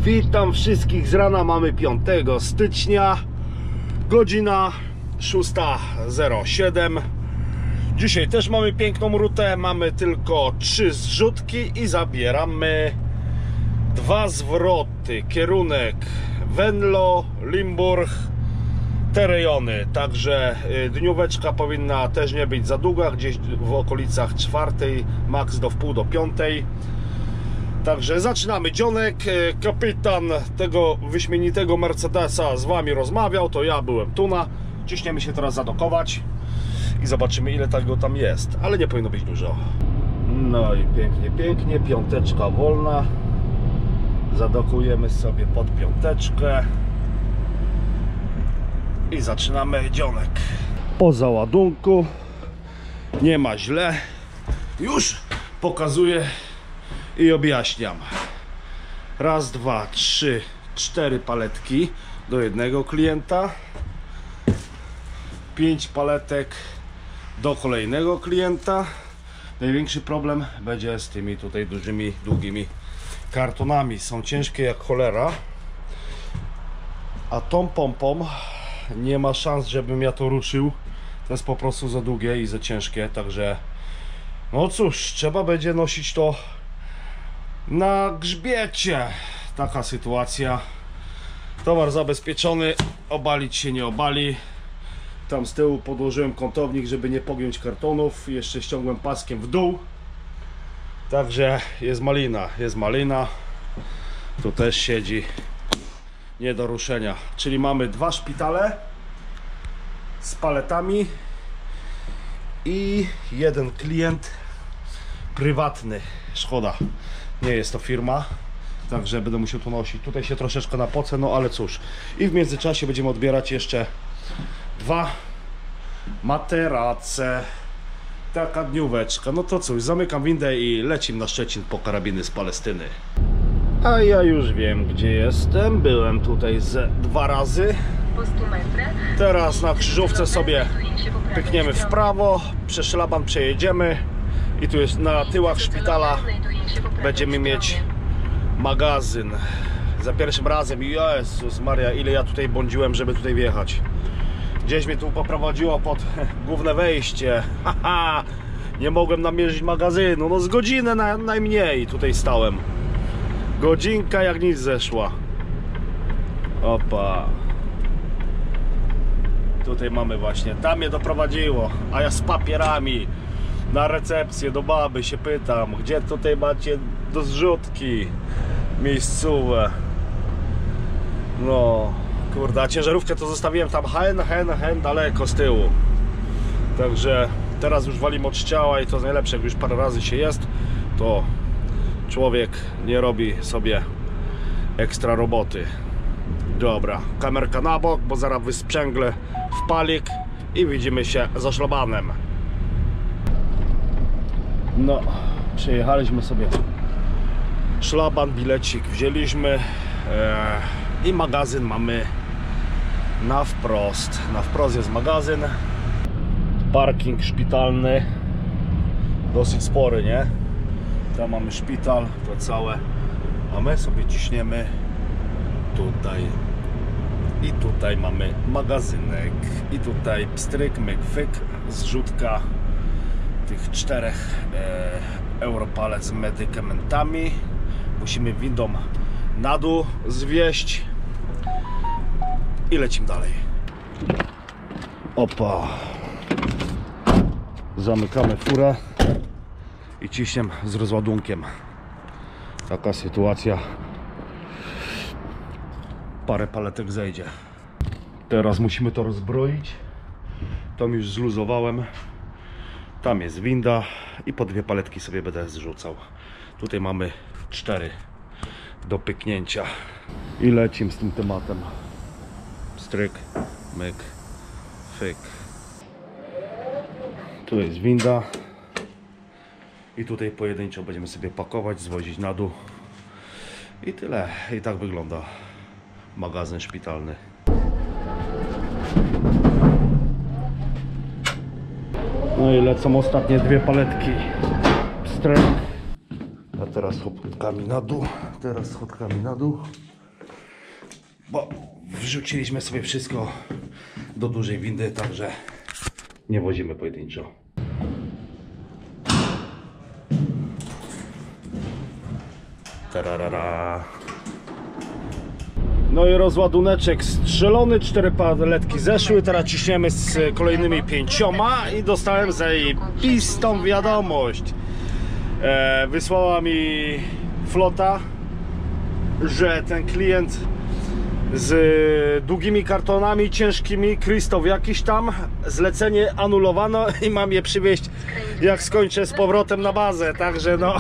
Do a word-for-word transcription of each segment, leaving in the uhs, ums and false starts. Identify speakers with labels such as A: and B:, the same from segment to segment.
A: Witam wszystkich z rana, mamy piątego stycznia, godzina szósta zero siedem. Dzisiaj też mamy piękną rutę, mamy tylko trzy zrzutki i zabieramy dwa zwroty, kierunek Venlo, Limburg, te rejony, także dnióweczka powinna też nie być za długa, gdzieś w okolicach czwartej, maks do wpół do piątej. Także zaczynamy dzionek. Kapitan tego wyśmienitego Mercedesa z wami rozmawiał, to ja byłem Tuna. Ciśniemy się teraz zadokować i zobaczymy, ile tego tam jest, ale nie powinno być dużo. No i pięknie, pięknie, piąteczka wolna. Zadokujemy sobie pod piąteczkę i zaczynamy dzionek. Po załadunku nie ma źle. Już pokazuję i objaśniam. Raz, dwa, trzy, cztery paletki do jednego klienta, pięć paletek do kolejnego klienta. Największy problem będzie z tymi tutaj dużymi, długimi kartonami. Są ciężkie jak cholera, a tą pompą nie ma szans, żebym ja to ruszył. To jest po prostu za długie i za ciężkie, także no cóż, trzeba będzie nosić to na grzbiecie. Taka sytuacja. Towar zabezpieczony, obalić się nie obali. Tam z tyłu podłożyłem kątownik, żeby nie pogiąć kartonów. Jeszcze ściągłem paskiem w dół. Także jest malina, jest malina. Tu też siedzi nie do ruszenia. Czyli mamy dwa szpitale z paletami i jeden klient prywatny. Szkoda, nie jest to firma, także będę musiał to nosić. Tutaj się troszeczkę napocę, no ale cóż. I w międzyczasie będziemy odbierać jeszcze dwa materace. Taka dnióweczka. No to cóż, zamykam windę i lecimy na Szczecin po karabiny z Palestyny. A ja już wiem, gdzie jestem. Byłem tutaj ze dwa razy. Teraz na krzyżówce sobie pykniemy w prawo, przez szlaban przejedziemy i tu jest na tyłach szpitala będziemy mieć magazyn. Za pierwszym razem, Jezus Maria, ile ja tutaj błądziłem, żeby tutaj wjechać. Gdzieś mnie tu poprowadziło pod główne wejście. Haha, nie mogłem namierzyć magazynu. No z godzinę na, najmniej tutaj stałem. Godzinka jak nic zeszła. Opa. Tutaj mamy właśnie, tam mnie doprowadziło, a ja z papierami na recepcję do baby się pytam, gdzie tutaj macie do zrzutki miejscowe. No kurde, a ciężarówkę to zostawiłem tam hen, hen, hen daleko z tyłu. Także teraz już walimy od ściała i to najlepsze, jak już parę razy się jest, to człowiek nie robi sobie ekstra roboty. Dobra, kamerka na bok, bo zaraz wysprzęglę w palik i widzimy się za szlabanem. No, przejechaliśmy sobie szlaban, bilecik wzięliśmy e, i magazyn mamy na wprost. Na wprost jest magazyn. Parking szpitalny dosyć spory, nie? Tam mamy szpital, to całe, a my sobie ciśniemy tutaj i tutaj mamy magazynek i tutaj pstryk, myk, fyk, zrzutka tych czterech e, europalet z medykamentami. Musimy windą na dół zwieść i lecimy dalej. Opa, zamykamy furę i ciśniemy z rozładunkiem. Taka sytuacja. Parę paletek zejdzie. Teraz musimy to rozbroić. Tam już zluzowałem. Tam jest winda i po dwie paletki sobie będę zrzucał. Tutaj mamy cztery do pyknięcia. I lecimy z tym tematem. Stryk, myk, fyk. Tu jest winda. I tutaj pojedynczo będziemy sobie pakować, zwozić na dół. I tyle. I tak wygląda magazyn szpitalny. No i lecą ostatnie dwie paletki. Pstryk. A teraz schodkami na dół. Teraz schodkami na dół. bo wrzuciliśmy sobie wszystko do dużej windy, także nie wozimy pojedynczo. Tararara. No i rozładuneczek strzelony, cztery paletki zeszły, teraz ciśniemy z kolejnymi pięcioma i dostałem zajebistą wiadomość. E, wysłała mi flota, że ten klient z długimi kartonami ciężkimi, Krzysztof jakiś tam, zlecenie anulowano i mam je przywieźć, jak skończę z powrotem na bazę, także no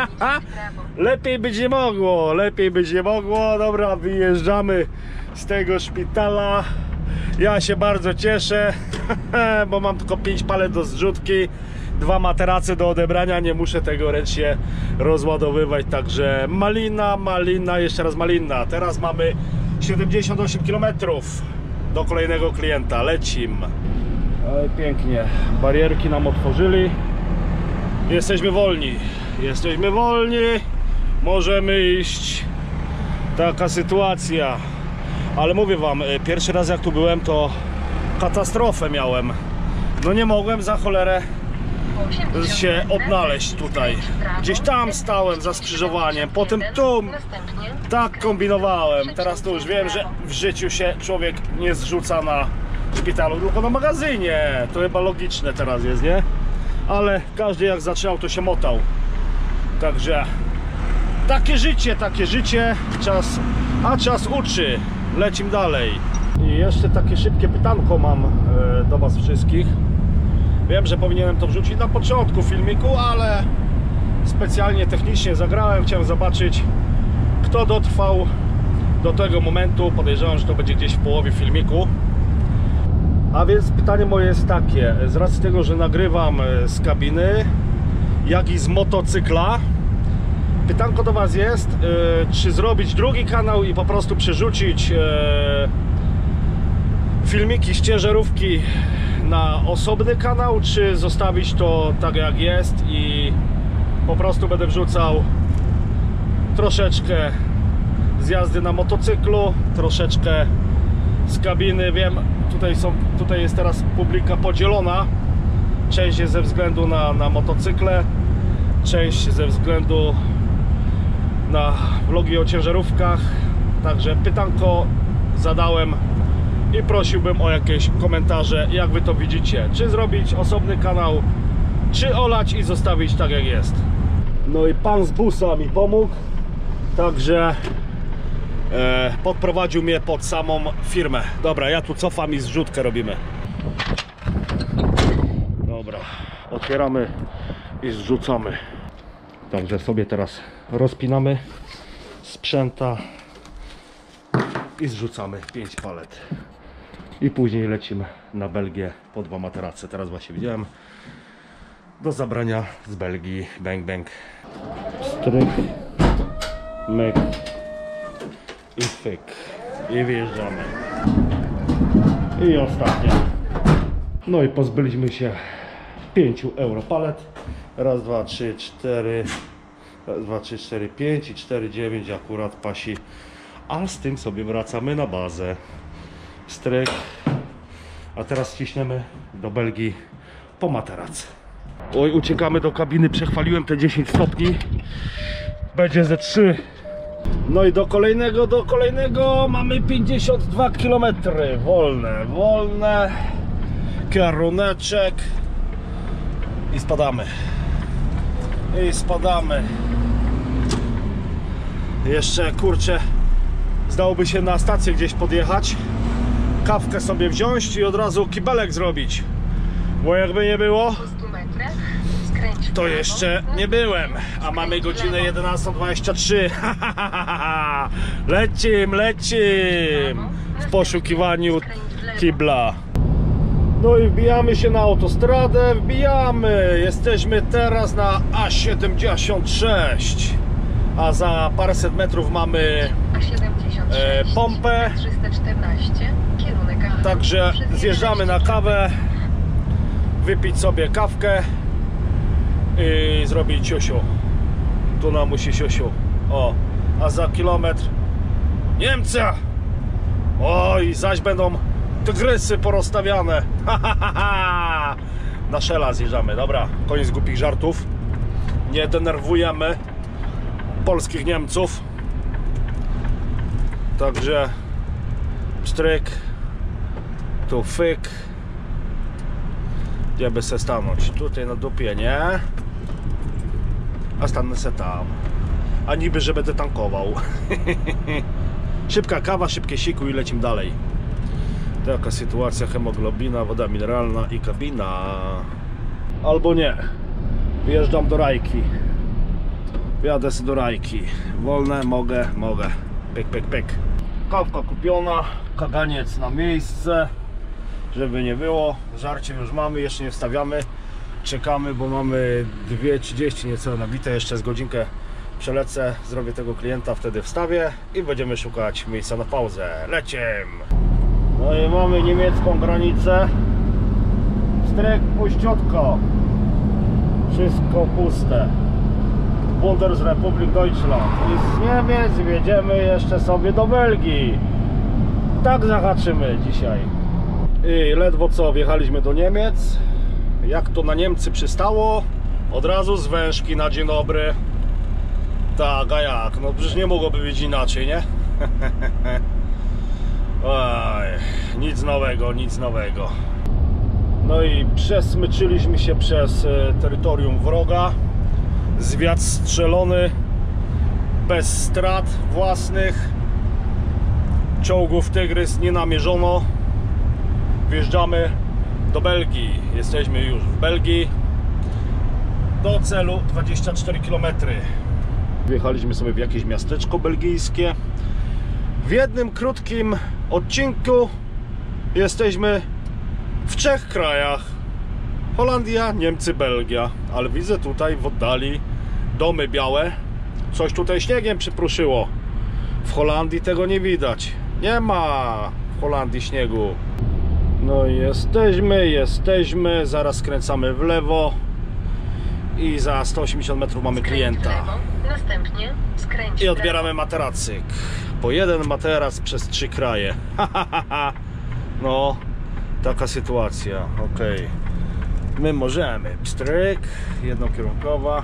A: lepiej być nie mogło, lepiej być nie mogło. Dobra, wyjeżdżamy z tego szpitala, ja się bardzo cieszę, bo mam tylko pięć palet do zrzutki, dwa materace do odebrania, nie muszę tego ręcznie rozładowywać, także malina, malina, jeszcze raz malina. Teraz mamy siedemdziesiąt osiem kilometrów do kolejnego klienta, lecim. Oj, pięknie, barierki nam otworzyli, jesteśmy wolni, jesteśmy wolni, możemy iść. Taka sytuacja, ale mówię wam, pierwszy raz jak tu byłem, to katastrofę miałem, no nie mogłem za cholerę się odnaleźć tutaj. Gdzieś tam stałem za skrzyżowaniem, potem tu tak kombinowałem. Teraz to już wiem, że w życiu się człowiek nie zrzuca na szpitalu, tylko na magazynie. To chyba logiczne teraz jest, nie? Ale każdy jak zaczynał, to się motał. Także takie życie, takie życie, czas, a czas uczy. Lecimy dalej. I jeszcze takie szybkie pytanko mam e, do was wszystkich. Wiem, że powinienem to wrzucić na początku filmiku, ale specjalnie technicznie zagrałem. Chciałem zobaczyć, kto dotrwał do tego momentu. Podejrzewam, że to będzie gdzieś w połowie filmiku. A więc pytanie moje jest takie. Z racji tego, że nagrywam z kabiny, jak i z motocykla, pytanko do was jest, yy, czy zrobić drugi kanał i po prostu przerzucić yy, filmiki z ciężarówki na osobny kanał, czy zostawić to tak jak jest i po prostu będę wrzucał troszeczkę z jazdy na motocyklu, troszeczkę z kabiny. Wiem, tutaj, są, tutaj jest teraz publika podzielona, część jest ze względu na, na motocykle, część ze względu na vlogi o ciężarówkach, także pytanko zadałem i prosiłbym o jakieś komentarze, jak wy to widzicie, czy zrobić osobny kanał, czy olać i zostawić tak jak jest. No i pan z busa mi pomógł, także e, podprowadził mnie pod samą firmę. Dobra, ja tu cofam i zrzutkę robimy. Dobra, otwieramy i zrzucamy. Także sobie teraz rozpinamy sprzęta i zrzucamy pięć palet. I później lecimy na Belgię po dwa materace. Teraz właśnie widziałem, do zabrania z Belgii. Bang bang. Stryk, myk i fyk. I wyjeżdżamy. I ostatnia. No i pozbyliśmy się pięciu euro palet. Raz, dwa, trzy, cztery. Raz, dwa, trzy, cztery, pięć i cztery, dziewięć akurat pasi. A z tym sobie wracamy na bazę. Stryk. A teraz ciśniemy do Belgii po materac. Oj, uciekamy do kabiny, przechwaliłem te dziesięć stopni. Będzie ze trzy. No i do kolejnego, do kolejnego mamy pięćdziesiąt dwa kilometry. Wolne, wolne. Kieruneczek. I spadamy. I spadamy. Jeszcze, kurczę, zdałoby się na stację gdzieś podjechać, kawkę sobie wziąć i od razu kibelek zrobić, bo jakby nie było, to jeszcze nie byłem, a mamy godzinę jedenastą dwadzieścia trzy. Lecim, lecim w poszukiwaniu kibla. No i wbijamy się na autostradę, wbijamy, jesteśmy teraz na A siedemdziesiąt sześć, a za paręset metrów mamy e, pompę, także zjeżdżamy na kawę, wypić sobie kawkę i zrobić siusiu. Tu nam musi siusiu. O, a za kilometr Niemca! Oj, zaś będą tygrysy porozstawiane. Na Shella zjeżdżamy. Dobra, koniec głupich żartów. Nie denerwujemy polskich Niemców. Także pstryk, tu fyk. Gdzie by se stanąć? Tutaj na dupie, nie? A stanę se tam. A niby, że będę tankował. Szybka kawa, szybkie siku i lecimy dalej. Taka sytuacja, hemoglobina, woda mineralna i kabina. Albo nie. Wyjeżdżam do Rajki. Wjadę sobie do Rajki. Wolne, mogę, mogę. Pyk, pyk, pyk. Kawka kupiona, kaganiec na miejsce. Żeby nie było. Żarcie już mamy, jeszcze nie wstawiamy. Czekamy, bo mamy dwie trzydzieści niecałe nabite. Jeszcze z godzinkę przelecę, zrobię tego klienta, wtedy wstawię i będziemy szukać miejsca na pauzę. Leciem! No i mamy niemiecką granicę. Stryk puściutko. Wszystko puste. Bundesrepublik Deutschland. I z Niemiec wjedziemy jeszcze sobie do Belgii. Tak zahaczymy dzisiaj. I ledwo co wjechaliśmy do Niemiec. Jak to na Niemcy przystało, od razu z wężki na dzień dobry. Tak, a jak? No przecież nie mogłoby być inaczej, nie? Oj, nic nowego, nic nowego. No i przesmyczyliśmy się przez terytorium wroga. Zwiat strzelony, bez strat własnych. Czołgów Tygrys nie namierzono. Wjeżdżamy do Belgii. Jesteśmy już w Belgii. Do celu dwadzieścia cztery kilometry. Wjechaliśmy sobie w jakieś miasteczko belgijskie. W jednym krótkim odcinku jesteśmy w trzech krajach. Holandia, Niemcy, Belgia. Ale widzę tutaj w oddali domy białe. Coś tutaj śniegiem przypruszyło. W Holandii tego nie widać. Nie ma w Holandii śniegu. No i jesteśmy, jesteśmy. Zaraz skręcamy w lewo. I za sto osiemdziesiąt metrów mamy klienta.
B: Następnie skręć
A: I odbieramy materacyk. Po jeden materac przez trzy kraje. No, taka sytuacja. Ok. My możemy. Pstryk, jednokierunkowa.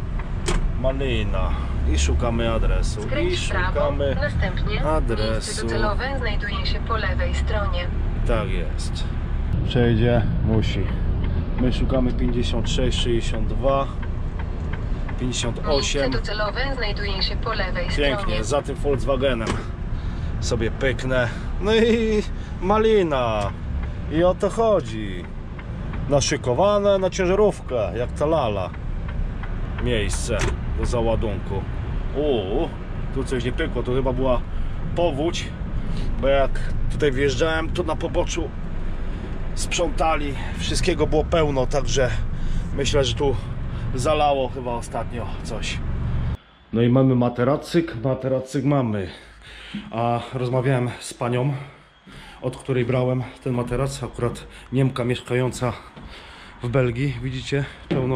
A: Malina. I szukamy adresu.
B: Skręć
A: I
B: w prawo.
A: szukamy
B: Następnie
A: adresu.
B: miejsce docelowe znajduje się po lewej stronie.
A: Tak jest. Przejdzie, musi. My szukamy pięćdziesiąt sześć sześćdziesiąt dwa. pięćdziesiąt osiem.
B: Miejsce docelowe znajduje się po lewej
A: Pięknie,
B: stronie.
A: za tym Volkswagenem sobie pyknę. No i malina. I o to chodzi. Naszykowane na ciężarówkę, jak ta lala. Miejsce do załadunku. Uuu, tu coś nie pykło, to chyba była powódź. Bo jak tutaj wjeżdżałem, to na poboczu sprzątali. Wszystkiego było pełno, także myślę, że tu zalało chyba ostatnio coś. No i mamy materacyk, materacyk mamy. A rozmawiałem z panią, od której brałem ten materac. Akurat Niemka mieszkająca w Belgii. Widzicie? Pełno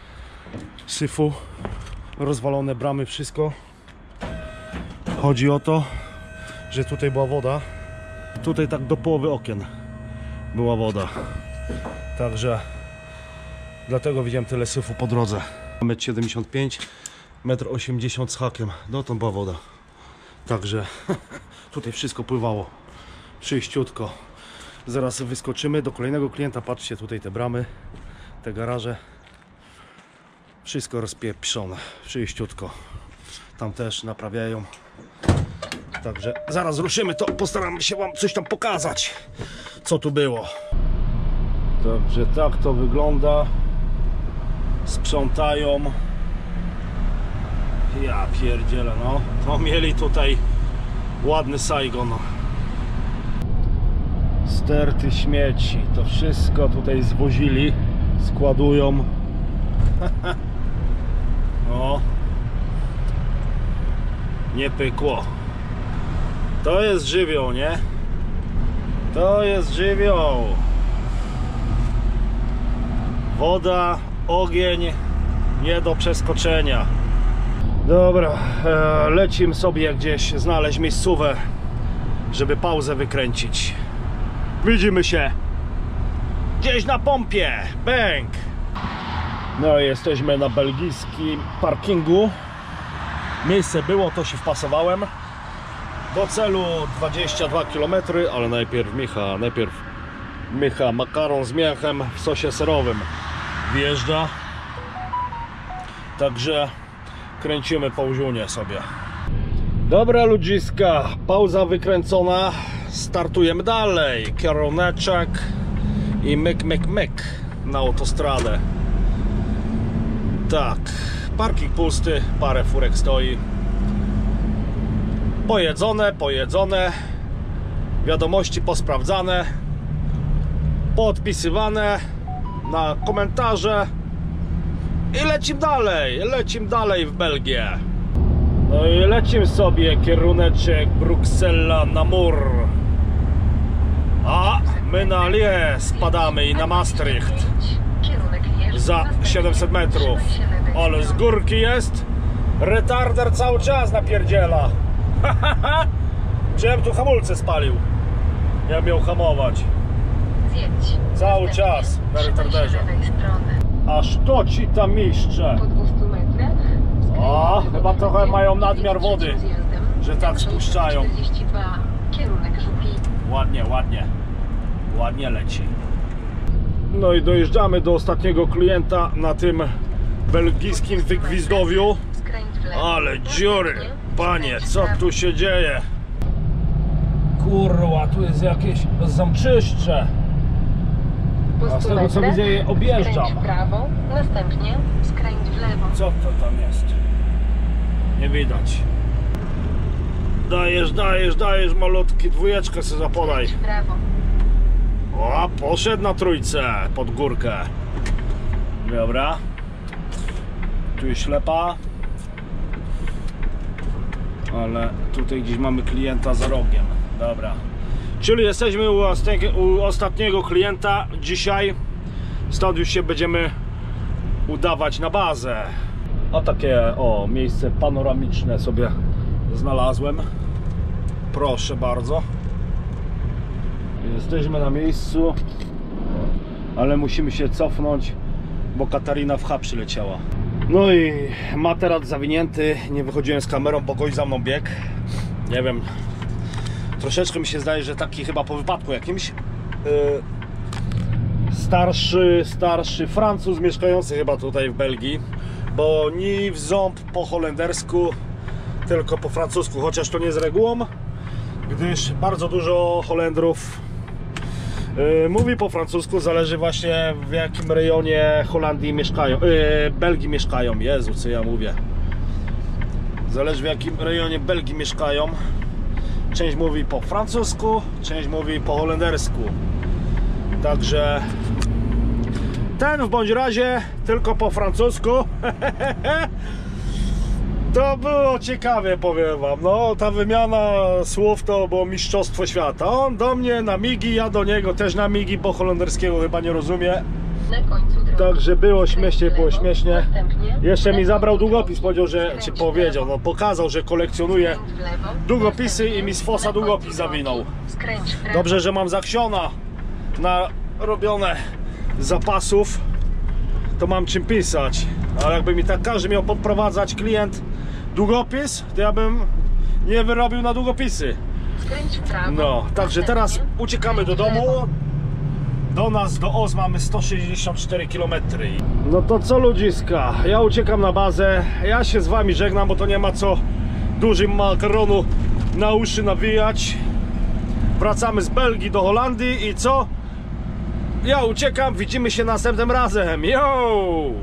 A: syfu, rozwalone bramy, wszystko. Chodzi o to, że tutaj była woda. Tutaj tak do połowy okien była woda. Także dlatego widziałem tyle syfu po drodze. metr siedemdziesiąt pięć, metr osiemdziesiąt z hakiem. Dotąd była woda. Także tutaj wszystko pływało. Czyściutko. Zaraz wyskoczymy do kolejnego klienta. Patrzcie, tutaj te bramy, te garaże. Wszystko rozpieprzone. Czyściutko. Tam też naprawiają. Także zaraz ruszymy, to postaramy się wam coś tam pokazać, co tu było. Także tak to wygląda. Sprzątają. Ja pierdzielę, no. To mieli tutaj ładny Saigon. Sterty śmieci. To wszystko tutaj zwozili. Składują. No. Nie pykło. To jest żywioł, nie? To jest żywioł. Woda, ogień, nie do przeskoczenia. Dobra, e, lecimy sobie gdzieś znaleźć miejscówę żeby pauzę wykręcić. Widzimy się gdzieś na pompie. Bęk! No i jesteśmy na belgijskim parkingu. Miejsce było, to się wpasowałem. Do celu dwadzieścia dwa kilometry, ale najpierw Micha, najpierw Micha makaron z mięchem w sosie serowym wjeżdża. Także kręcimy pauziunię sobie. Dobra ludziska, pauza wykręcona. Startujemy dalej. Kieruneczek i myk, myk, myk na autostradę. Tak, parking pusty, parę furek stoi. Pojedzone, pojedzone, wiadomości posprawdzane, poodpisywane na komentarze i lecim dalej, lecim dalej w Belgię. No i lecim sobie kieruneczek Bruksela na Mur. A my na Lie spadamy i na Maastricht za siedemset metrów. Ale z górki jest. Retarder cały czas napierdziela. Chciałem tu hamulce spalił. Ja miał hamować.
B: Zjedź.
A: Cały czas na retarderze. Aż to ci tam miszcze.
B: Po dwustu metrach.
A: O, chyba trochę mają nadmiar wody, że tak spuszczają.
B: czterdzieści dwa. Kierunek Żuki.
A: Ładnie, ładnie. Ładnie leci. No i dojeżdżamy do ostatniego klienta na tym belgijskim wygwizdowiu.
B: Skręć w lewo.
A: Ale dziury, panie, co tu się dzieje? Kurwa, tu jest jakieś zamczyszcze. A z tego co widzę je objeżdżam.
B: Skręć w prawo, następnie skręć w lewo.
A: Co to tam jest? Nie widać. Dajesz, dajesz, dajesz malutki, dwójeczkę sobie zapodaj.
B: Skręć w prawo.
A: O, poszedł na trójce pod górkę. Dobra. Tu jest ślepa. Ale tutaj gdzieś mamy klienta za rogiem. Dobra. Czyli jesteśmy u ostatniego, u ostatniego klienta dzisiaj. Stąd już się będziemy udawać na bazę. A takie o miejsce panoramiczne sobie znalazłem. Proszę bardzo. Jesteśmy na miejscu, ale musimy się cofnąć, bo Katarina w H przyleciała. No i materac zawinięty, nie wychodziłem z kamerą, bo gość za mną biegł. Nie wiem, troszeczkę mi się zdaje, że taki chyba po wypadku jakimś. Yy, starszy, starszy Francuz mieszkający chyba tutaj w Belgii, bo ni w ząb po holendersku, tylko po francusku, chociaż to nie z regułą, gdyż bardzo dużo Holendrów yy, mówi po francusku, zależy właśnie w jakim rejonie Holandii mieszkają, yy, Belgii mieszkają. Jezu, co ja mówię. Zależy w jakim rejonie Belgii mieszkają. Część mówi po francusku, część mówi po holendersku. Także ten w bądź razie tylko po francusku. To było ciekawie, powiem wam. No, ta wymiana słów to było mistrzostwo świata. On do mnie na migi, ja do niego też na migi, bo holenderskiego chyba nie rozumie.
B: Na końcu drogi.
A: Także było śmiesznie, było śmiesznie.
B: Następnie
A: Jeszcze mi zabrał
B: na końcu
A: długopis, powiedział, że
B: skręć
A: czy
B: w
A: powiedział,
B: lewo.
A: no pokazał, że kolekcjonuje
B: Skręć w lewo.
A: długopisy i mi z
B: Następnie
A: fosa
B: na
A: długopis
B: końcu
A: zawinął.
B: drogi. Skręć w prawo.
A: Dobrze, że mam zaksiona na robione zapasów, to mam czym pisać. Ale jakby mi tak każdy miał podprowadzać klient długopis, to ja bym nie wyrobił na długopisy.
B: Skręć w prawo.
A: No, także teraz
B: Następnie
A: uciekamy do
B: skręć w
A: domu.
B: lewo.
A: Do nas, do Oz mamy sto sześćdziesiąt cztery kilometry. No to co ludziska, ja uciekam na bazę. Ja się z wami żegnam, bo to nie ma co dużym makaronu na uszy nawijać. Wracamy z Belgii do Holandii i co? Ja uciekam, widzimy się następnym razem. Yo!